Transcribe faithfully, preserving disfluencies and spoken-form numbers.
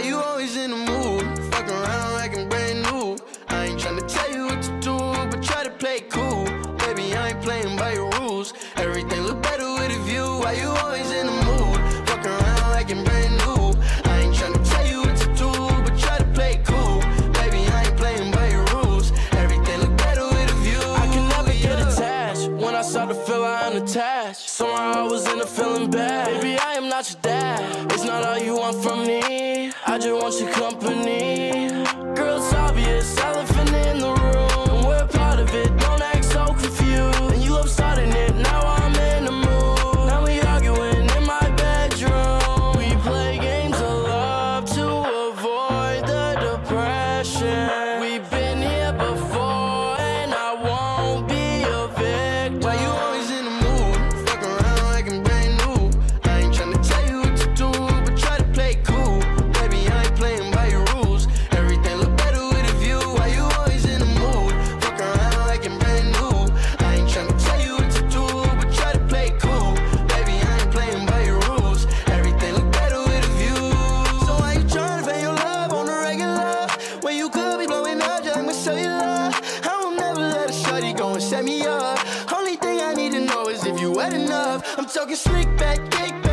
you always in the mood? Fuck around like I'm brand new. I ain't tryna tell you what to do, but try to play it cool. Baby, I ain't playing by your rules. Everything look better with a view. Why you always in the mood? Fuck around like I'm brand new. I ain't tryna tell you what to do, but try to play it cool. Baby, I ain't playing by your rules. Everything look better with a view. I can never get attached. When I start to feel I unattached, somehow I was in a feeling bad. Baby, I am not your dad. It's not all you want from me. I just want your company. Girl, it's obvious, elephant in the room. We're part of it, don't act so confused. And you love starting it, now I'm in the mood. Now we arguing in my bedroom. We play games of love to avoid the depression. We've been here before and I won't be a victim. Why you always in the mood? Fuck around like I'm brand new. I ain't tryna tell you what to do, but try to play it cool. Baby, I ain't playing by your rules. Everything look better with a view. Why you always in the mood? Fuck around like I'm brand new. I ain't tryna tell you what to do, but try to play it cool. Baby, I ain't playing by your rules. Everything look better with a view. So why you tryna fake your love on the regular when you could be blowing up just like my cellular? I will never let a shorty go and set me up. Only thing I need to know is if you wet enough. I'm talking slick back, kick